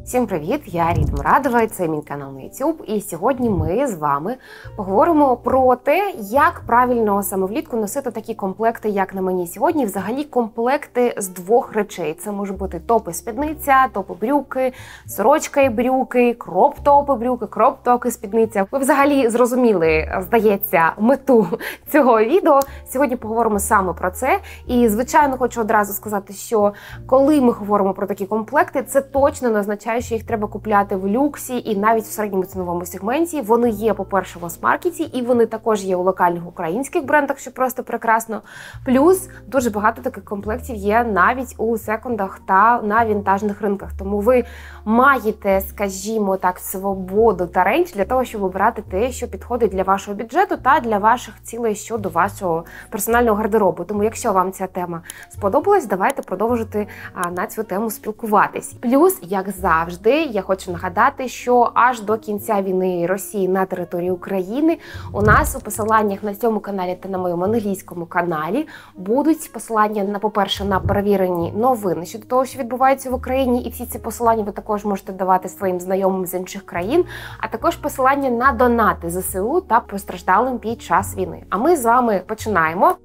Всім привіт! Я Ріта Мурадова, це мій канал на YouTube, і сьогодні ми з вами поговоримо про те, як правильно саме влітку носити такі комплекти, як на мені сьогодні. Взагалі комплекти з двох речей. Це може бути топ і спідниця, топ і брюки, сорочка і брюки, кроп-топ і брюки, кроп-топ і спідниця. Ви взагалі зрозуміли, здається, мету цього відео. Сьогодні поговоримо саме про це. І, звичайно, хочу одразу сказати, що коли ми говоримо про такі комплекти, це точно не означає, що їх треба купляти в люксі і навіть в середньому ціновому сегменті. Вони є, по-перше, в мас-маркеті, і вони також є у локальних українських брендах, що просто прекрасно. Плюс дуже багато таких комплектів є навіть у секондах та на вінтажних ринках. Тому ви маєте, скажімо так, свободу та рейндж для того, щоб обирати те, що підходить для вашого бюджету та для ваших цілей щодо вашого персонального гардеробу. Тому якщо вам ця тема сподобалась, давайте продовжити на цю тему спілкуватись. Плюс, як завжди, я хочу нагадати, що аж до кінця війни Росії на території України у нас у посиланнях на цьому каналі та на моєму англійському каналі будуть посилання на, по-перше, на перевірені новини щодо того, що відбувається в Україні, і всі ці посилання ви також можете давати своїм знайомим з інших країн, а також посилання на донати ЗСУ та постраждалим під час війни. А ми з вами починаємо.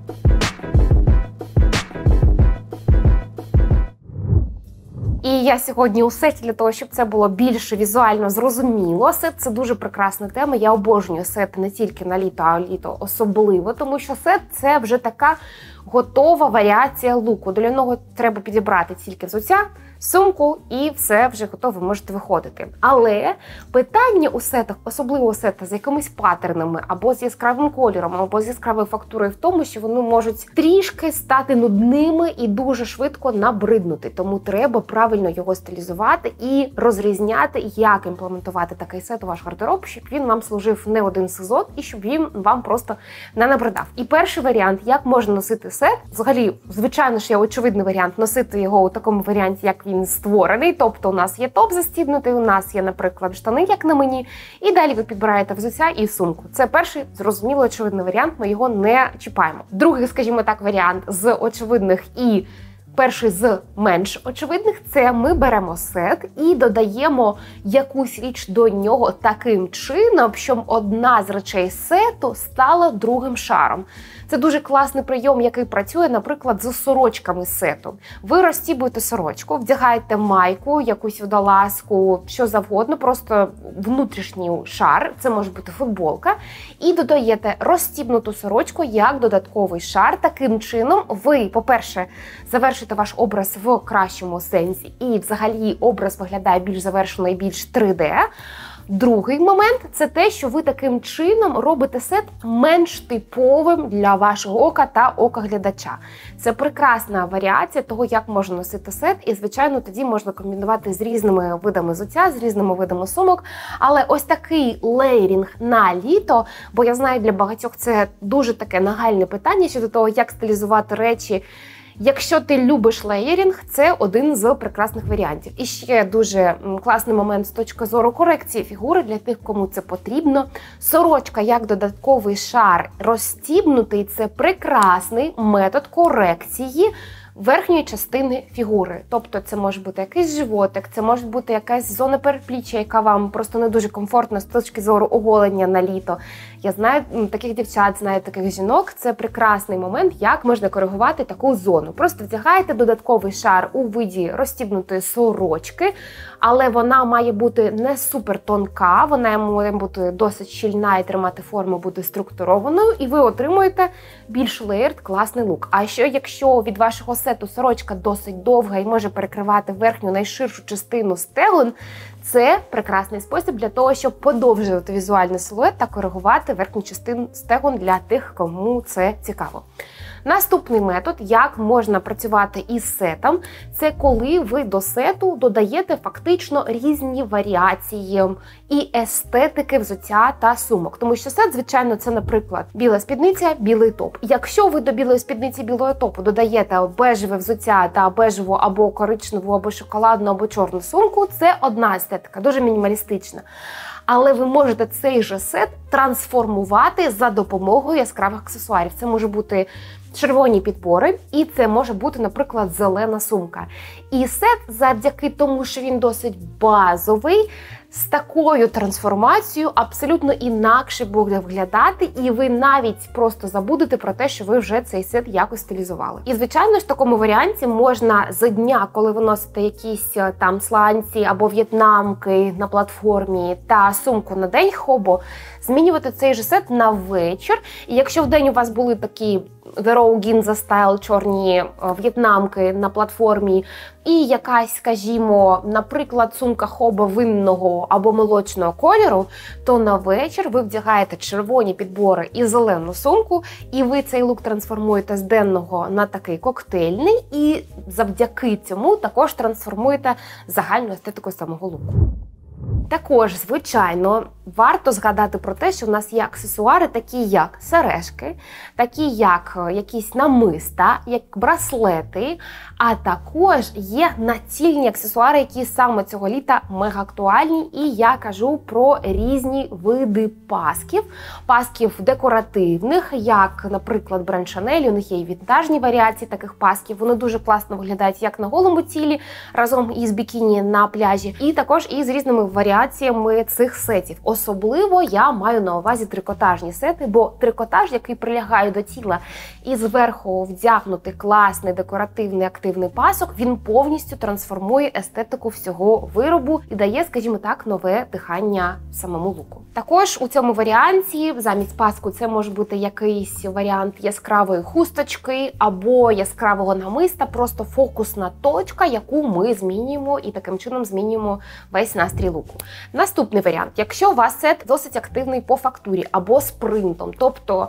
І я сьогодні у сеті для того, щоб це було більш візуально зрозуміло. Сет – це дуже прекрасна тема. Я обожнюю сет не тільки на літо, а літо особливо, тому що сет – це вже така готова варіація луку. Для нього треба підібрати тільки взуття, сумку і все вже готово, можете виходити. Але питання у сетах, особливо у сетах з якимись паттернами, або з яскравим кольором, або з яскравою фактурою в тому, що вони можуть трішки стати нудними і дуже швидко набриднути. Тому треба правильно його стилізувати і розрізняти, як імплементувати такий сет у ваш гардероб, щоб він вам служив не один сезон і щоб він вам просто не набридав. І перший варіант, як можна носити сет, взагалі, звичайно ж, є очевидний варіант носити його у такому варіанті, як він створений, тобто у нас є топ застібнутий, у нас є, наприклад, штани, як на мені, і далі ви підбираєте взуття і сумку. Це перший, зрозуміло, очевидний варіант, ми його не чіпаємо. Другий, скажімо так, варіант з очевидних і перший з менш очевидних – це ми беремо сет і додаємо якусь річ до нього таким чином, щоб одна з речей сету стала другим шаром. Це дуже класний прийом, який працює, наприклад, з сорочками сету. Ви розстібуєте сорочку, вдягаєте майку, якусь водолазку, що завгодно, просто внутрішній шар, це може бути футболка, і додаєте розстібнуту сорочку як додатковий шар. Таким чином ви, по-перше, завершите ваш образ в кращому сенсі, і взагалі образ виглядає більш завершено і більш 3D. Другий момент – це те, що ви таким чином робите сет менш типовим для вашого ока та ока глядача. Це прекрасна варіація того, як можна носити сет, і, звичайно, тоді можна комбінувати з різними видами взуття, з різними видами сумок. Але ось такий леєрінг на літо, бо я знаю, для багатьох це дуже таке нагальне питання щодо того, як стилізувати речі. Якщо ти любиш леєрінг, це один з прекрасних варіантів. І ще дуже класний момент з точки зору корекції фігури для тих, кому це потрібно. Сорочка як додатковий шар розстібнутий – це прекрасний метод корекції верхньої частини фігури. Тобто це може бути якийсь животик, це може бути якась зона передпліччя, яка вам просто не дуже комфортна з точки зору оголення на літо. Я знаю таких дівчат, знаю таких жінок. Це прекрасний момент, як можна коригувати таку зону. Просто вдягаєте додатковий шар у виді розстібнутої сорочки, але вона має бути не супер тонка, вона має бути досить щільна і тримати форму, бути структурованою, і ви отримуєте більш леєрд, класний лук. А ще якщо від вашого сету сорочка досить довга і може перекривати верхню найширшу частину стегон, це прекрасний спосіб для того, щоб подовжувати візуальний силует та коригувати верхню частину стегон для тих, кому це цікаво. Наступний метод, як можна працювати із сетом, це коли ви до сету додаєте фактично різні варіації і естетики взуття та сумок. Тому що сет, звичайно, це, наприклад, біла спідниця, білий топ. Якщо ви до білої спідниці, білого топу додаєте бежеве взуття та бежеву або коричневу, або шоколадну, або чорну сумку, це одна естетика, дуже мінімалістична. але ви можете цей же сет трансформувати за допомогою яскравих аксесуарів. Це може бути червоні підбори, і це може бути, наприклад, зелена сумка. І сет, завдяки тому, що він досить базовий, з такою трансформацією абсолютно інакше буде виглядати, і ви навіть просто забудете про те, що ви вже цей сет якось стилізували. І, звичайно ж, в такому варіанті можна з дня, коли ви носите якісь там сланці або в'єтнамки на платформі та сумку на день хобо, змінювати цей же сет на вечір. І якщо в день у вас були такі The Row Ginza Style чорні в'єтнамки на платформі і якась, скажімо, наприклад, сумка хобо винного або молочного кольору, то на вечір ви вдягаєте червоні підбори і зелену сумку, і ви цей лук трансформуєте з денного на такий коктейльний, і завдяки цьому також трансформуєте загальну естетику самого луку. Також, звичайно, варто згадати про те, що в нас є аксесуари, такі як сережки, такі як якісь намиста, як браслети, а також є націльні аксесуари, які саме цього літа мега актуальні, і я кажу про різні види пасків декоративних, як, наприклад, бренд Chanel, у них є і вінтажні варіації таких пасків, вони дуже класно виглядають як на голому тілі, разом із бікіні на пляжі, і також із різними варіаціями цих сетів. Особливо я маю на увазі трикотажні сети, бо трикотаж, який прилягає до тіла і зверху вдягнути класний декоративний активний пасок, він повністю трансформує естетику всього виробу і дає, скажімо так, нове дихання самому луку. Також у цьому варіанті замість паску це може бути якийсь варіант яскравої хусточки або яскравого намиста, просто фокусна точка, яку ми змінюємо і таким чином змінюємо весь настрій луку. Наступний варіант. Якщо у вас сет досить активний по фактурі або з принтом, тобто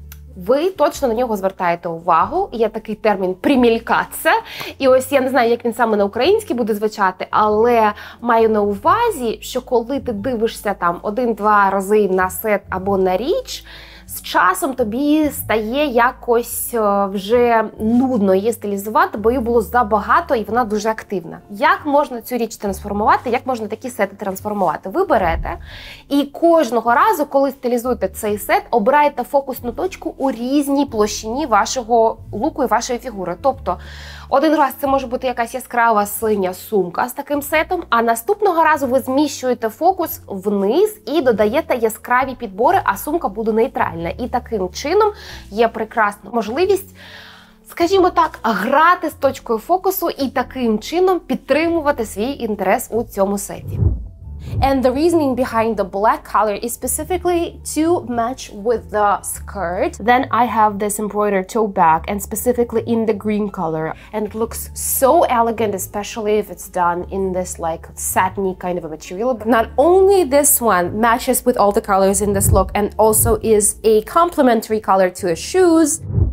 ви точно на нього звертаєте увагу. Є такий термін «примількатися». І ось я не знаю, як він саме на українській буде звучати, але маю на увазі, що коли ти дивишся там 1-2 рази на сет або на річ, з часом тобі стає якось вже нудно її стилізувати, бо її було забагато і вона дуже активна. Як можна цю річ трансформувати, як можна такі сети трансформувати? Ви берете і кожного разу, коли стилізуєте цей сет, обираєте фокусну точку у різній площині вашого луку і вашої фігури. Тобто, один раз це може бути якась яскрава синя сумка з таким сетом, а наступного разу ви зміщуєте фокус вниз і додаєте яскраві підбори, а сумка буде нейтральна. І таким чином є прекрасна можливість, скажімо так, грати з точкою фокусу і таким чином підтримувати свій інтерес у цьому сеті. And the reasoning behind the black color is specifically to match with the skirt. Then I have this embroidered tote bag and specifically in the green color. And it looks so elegant, especially if it's done in this like satiny kind of a material. Not only this one matches with all the colors in this look and also is a complementary color to the shoes.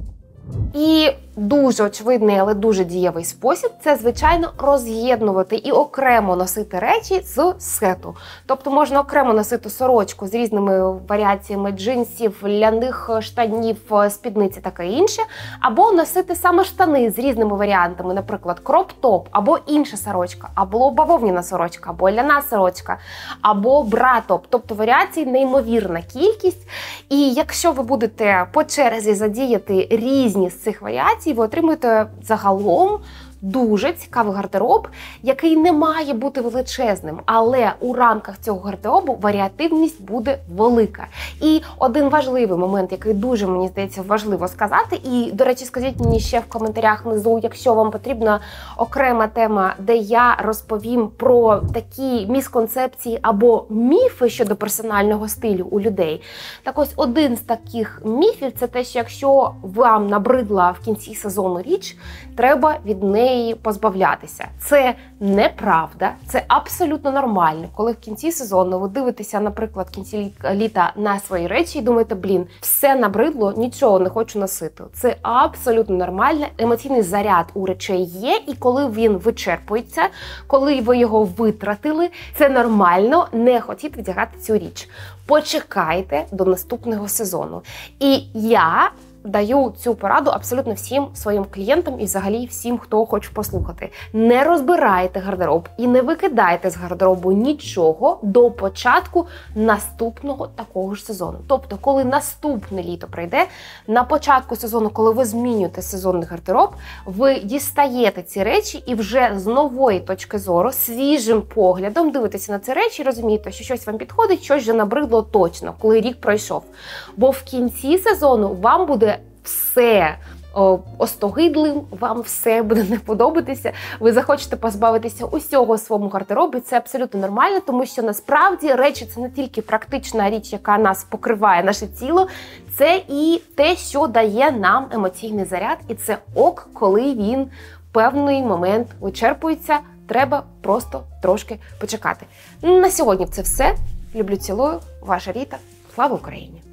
І дуже очевидний, але дуже дієвий спосіб – це, звичайно, роз'єднувати і окремо носити речі з сету. Тобто можна окремо носити сорочку з різними варіаціями джинсів, ляних штанів, спідниці, таке інше, або носити саме штани з різними варіантами, наприклад, кроп-топ, або інша сорочка, або бавовняна сорочка, або ляна сорочка, або бра-топ. Тобто варіацій неймовірна кількість. І якщо ви будете по черзі задіяти різні з цих варіацій, ви отримуєте загалом дуже цікавий гардероб, який не має бути величезним, але у рамках цього гардеробу варіативність буде велика. І один важливий момент, який дуже, мені здається, важливо сказати, і, до речі, скажіть мені ще в коментарях внизу, якщо вам потрібна окрема тема, де я розповім про такі місконцепції або міфи щодо персонального стилю у людей. Так ось, один з таких міфів – це те, що якщо вам набридла в кінці сезону річ, треба від неї позбавлятися. Це неправда, це абсолютно нормально. Коли в кінці сезону ви дивитеся, наприклад, в кінці літа на свої речі і думаєте, блін, все набридло, нічого не хочу носити. Це абсолютно нормально. Емоційний заряд у речей є, і коли він вичерпується, коли ви його витратили, це нормально не хотіти вдягати цю річ. Почекайте до наступного сезону. І я даю цю пораду абсолютно всім своїм клієнтам і взагалі всім, хто хоче послухати. Не розбирайте гардероб і не викидайте з гардеробу нічого до початку наступного такого ж сезону. Тобто, коли наступне літо прийде, на початку сезону, коли ви змінюєте сезонний гардероб, ви дістаєте ці речі і вже з нової точки зору, свіжим поглядом дивитеся на ці речі і розумієте, що щось вам підходить, щось вже набридло точно, коли рік пройшов. Бо в кінці сезону вам буде все остогидлим, вам все буде не подобатися, ви захочете позбавитися усього у своєму гардеробі, це абсолютно нормально, тому що насправді речі – це не тільки практична річ, яка нас покриває, наше тіло, це і те, що дає нам емоційний заряд, і це ок, коли він в певний момент вичерпується, треба просто трошки почекати. На сьогодні це все. Люблю, цілую, ваша Ріта. Слава Україні!